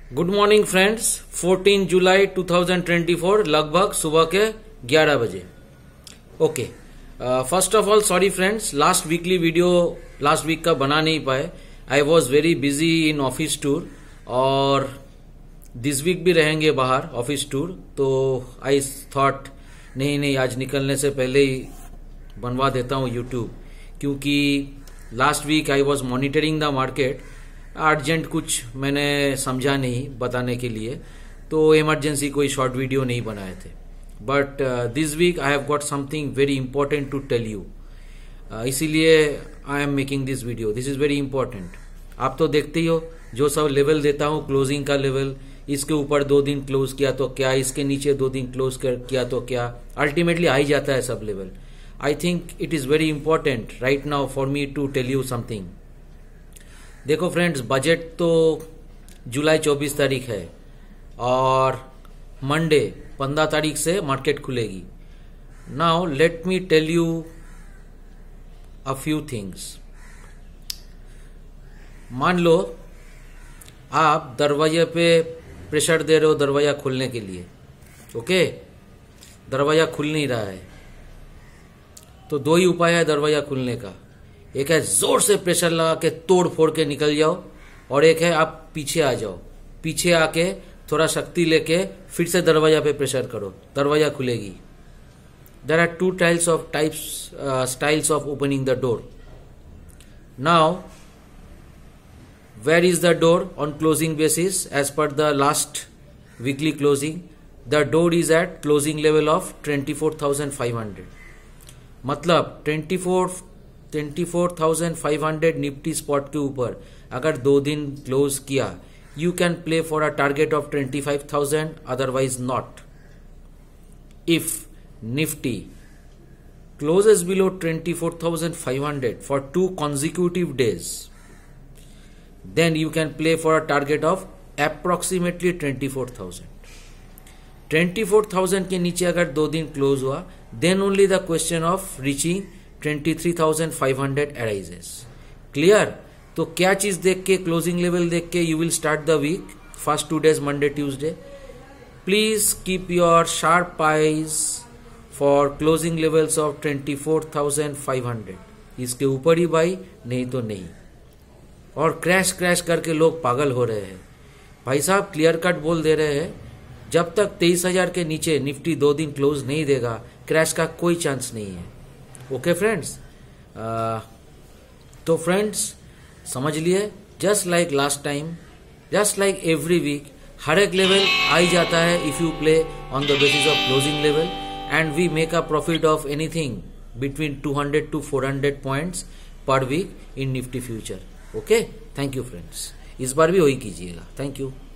Good morning friends. 14 जुलाई 2024 लगभग सुबह के 11 बजे। Okay, first of all sorry friends, last week का बना नहीं पाए। I was very busy in office tour और दिस वीक भी रहेंगे बाहर ऑफिस टूर, तो आई थॉट नहीं आज निकलने से पहले ही बनवा देता हूँ यूट्यूब, क्योंकि last week I was monitoring the market. Urgent कुछ मैंने समझा नहीं बताने के लिए, तो इमरजेंसी कोई शॉर्ट वीडियो नहीं बनाए थे। But this week I have got something very important to tell you, इसीलिए I am making this video. This is very important. आप तो देखते ही हो जो सब लेवल देता हूँ, क्लोजिंग का लेवल, इसके ऊपर 2 दिन क्लोज किया तो क्या, इसके नीचे 2 दिन क्लोज किया तो क्या, अल्टीमेटली आ ही जाता है सब level. I think it is very important right now for me to tell you something. देखो फ्रेंड्स, बजट तो जुलाई 24 तारीख है और मंडे 15 तारीख से मार्केट खुलेगी। Now let me tell you a few things. मान लो आप दरवाजे पे प्रेशर दे रहे हो दरवाजा खोलने के लिए, ओके, दरवाजा खुल नहीं रहा है, तो 2 ही उपाय है दरवाजा खुलने का। एक है जोर से प्रेशर लगा के तोड़ फोड़ के निकल जाओ, और एक है आप पीछे आ जाओ, पीछे आके थोड़ा शक्ति लेके फिर से दरवाजा पे प्रेशर करो, दरवाजा खुलेगी। There are 2 styles of opening the door. Now where is the door on closing basis? As per the last weekly closing, the door is at closing level of 24,500। मतलब 24,500 निफ्टी स्पॉट के ऊपर अगर 2 दिन close किया, you can play for a target of 25,000, otherwise not। If Nifty closes below 24,500 for 2 consecutive days, then you can play for a target of approximately 24,000। 24,000 के नीचे अगर 2 दिन क्लोज हुआ, then only the question of reaching 23,500 arises। Clear? तो क्या चीज देख के, क्लोजिंग लेवल देख के you will start the week, first 2 days Monday Tuesday. Please keep your sharp eyes for closing levels of 24,500। इसके ऊपर ही बाई, नहीं तो नहीं। और क्रैश करके लोग पागल हो रहे हैं। भाई साहब क्लियर कट बोल दे रहे हैं, जब तक 23,000 के नीचे निफ्टी 2 दिन क्लोज नहीं देगा, क्रैश का कोई चांस नहीं है। ओके फ्रेंड्स, तो फ्रेंड्स समझ लिए, just like last time, just like every week, हर एक लेवल आ ही जाता है if you play on the basis of closing level, and we make a profit of anything between 200 to 400 points per week in Nifty future. Okay, thank you friends, इस बार भी वही कीजिएगा। Thank you.